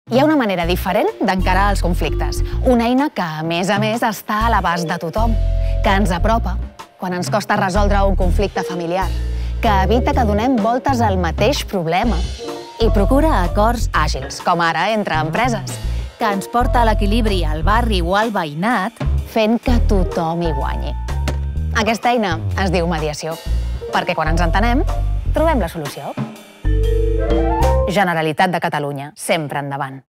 Hi ha una manera diferent d'encarar els conflictes. Una eina que, a més, està a l'abast de tothom, que ens apropa quan ens costa resoldre un conflicte familiar, que evita que donem voltes al mateix problema i procura acords àgils, com ara entre empreses, que ens porta a l'equilibri al barri o al veïnat, fent que tothom hi guanyi. Aquesta eina es diu mediació, perquè quan ens entenem, trobem la solució. Generalitat de Catalunya, sempre endavant.